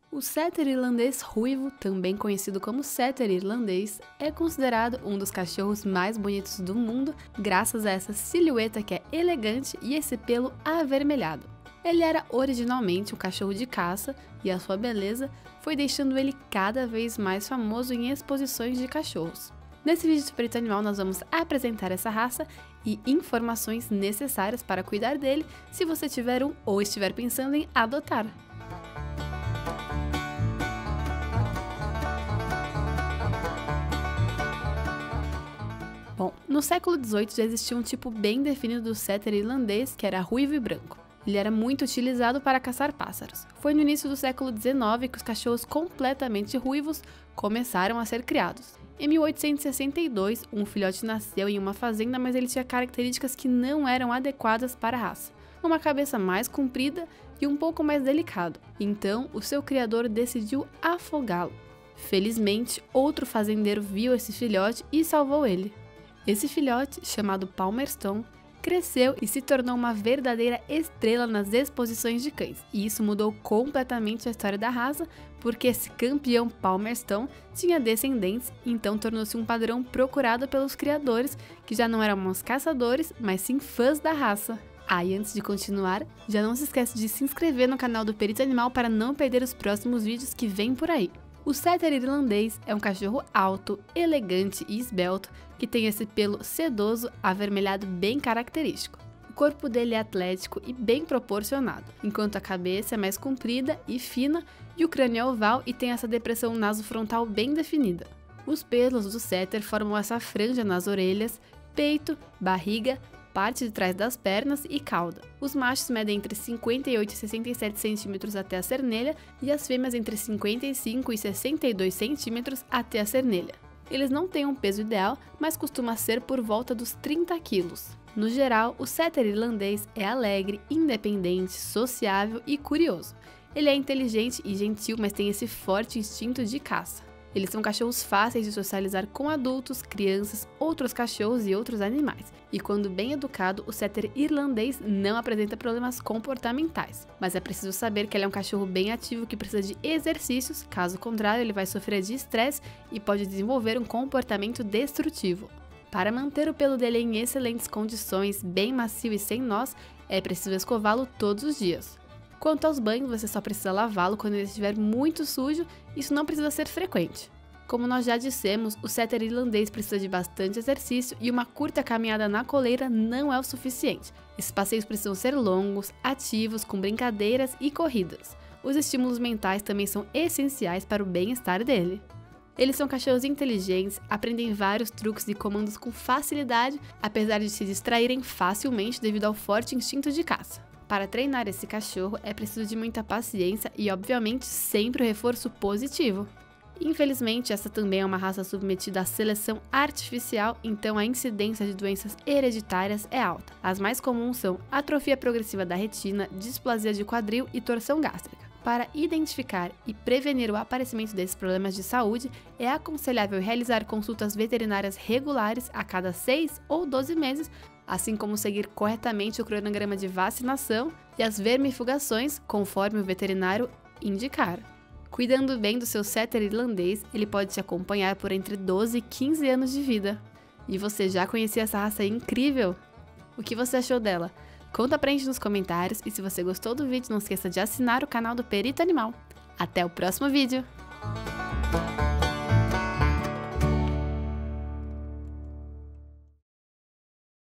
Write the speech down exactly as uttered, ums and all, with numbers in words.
O setter irlandês ruivo, também conhecido como setter irlandês, é considerado um dos cachorros mais bonitos do mundo, graças a essa silhueta que é elegante e esse pelo avermelhado. Ele era originalmente um cachorro de caça e a sua beleza foi deixando ele cada vez mais famoso em exposições de cachorros. Nesse vídeo do Perito Animal nós vamos apresentar essa raça e informações necessárias para cuidar dele se você tiver um ou estiver pensando em adotar. Bom, no século dezoito já existia um tipo bem definido do setter irlandês que era ruivo e branco. Ele era muito utilizado para caçar pássaros. Foi no início do século dezenove que os cachorros completamente ruivos começaram a ser criados. Em mil oitocentos e sessenta e dois, um filhote nasceu em uma fazenda, mas ele tinha características que não eram adequadas para a raça. Uma cabeça mais comprida e um pouco mais delicado. Então, o seu criador decidiu afogá-lo. Felizmente, outro fazendeiro viu esse filhote e salvou ele. Esse filhote, chamado Palmerston, cresceu e se tornou uma verdadeira estrela nas exposições de cães. E isso mudou completamente a história da raça, porque esse campeão Palmerston tinha descendentes, então tornou-se um padrão procurado pelos criadores, que já não eram mais caçadores, mas sim fãs da raça. Ah, e antes de continuar, já não se esquece de se inscrever no canal do Perito Animal para não perder os próximos vídeos que vêm por aí. O setter irlandês é um cachorro alto, elegante e esbelto, que tem esse pelo sedoso avermelhado bem característico. O corpo dele é atlético e bem proporcionado, enquanto a cabeça é mais comprida e fina e o crânio é oval e tem essa depressão nasofrontal bem definida. Os pelos do setter formam essa franja nas orelhas, peito, barriga, parte de trás das pernas e cauda. Os machos medem entre cinquenta e oito e sessenta e sete centímetros até a cernelha e as fêmeas entre cinquenta e cinco e sessenta e dois centímetros até a cernelha. Eles não têm um peso ideal, mas costuma ser por volta dos trinta quilos. No geral, o setter irlandês é alegre, independente, sociável e curioso. Ele é inteligente e gentil, mas tem esse forte instinto de caça. Eles são cachorros fáceis de socializar com adultos, crianças, outros cachorros e outros animais. E quando bem educado, o setter irlandês não apresenta problemas comportamentais. Mas é preciso saber que ele é um cachorro bem ativo que precisa de exercícios, caso contrário ele vai sofrer de estresse e pode desenvolver um comportamento destrutivo. Para manter o pelo dele em excelentes condições, bem macio e sem nós, é preciso escová-lo todos os dias. Quanto aos banhos, você só precisa lavá-lo quando ele estiver muito sujo, isso não precisa ser frequente. Como nós já dissemos, o setter irlandês precisa de bastante exercício e uma curta caminhada na coleira não é o suficiente. Esses passeios precisam ser longos, ativos, com brincadeiras e corridas. Os estímulos mentais também são essenciais para o bem-estar dele. Eles são cachorros inteligentes, aprendem vários truques e comandos com facilidade, apesar de se distraírem facilmente devido ao forte instinto de caça. Para treinar esse cachorro é preciso de muita paciência e, obviamente, sempre o reforço positivo. Infelizmente, essa também é uma raça submetida à seleção artificial, então a incidência de doenças hereditárias é alta. As mais comuns são atrofia progressiva da retina, displasia de quadril e torção gástrica. Para identificar e prevenir o aparecimento desses problemas de saúde, é aconselhável realizar consultas veterinárias regulares a cada seis ou doze meses, assim como seguir corretamente o cronograma de vacinação e as vermifugações, conforme o veterinário indicar. Cuidando bem do seu setter irlandês, ele pode te acompanhar por entre doze e quinze anos de vida. E você já conhecia essa raça incrível? O que você achou dela? Conta pra gente nos comentários e se você gostou do vídeo, não esqueça de assinar o canal do Perito Animal. Até o próximo vídeo!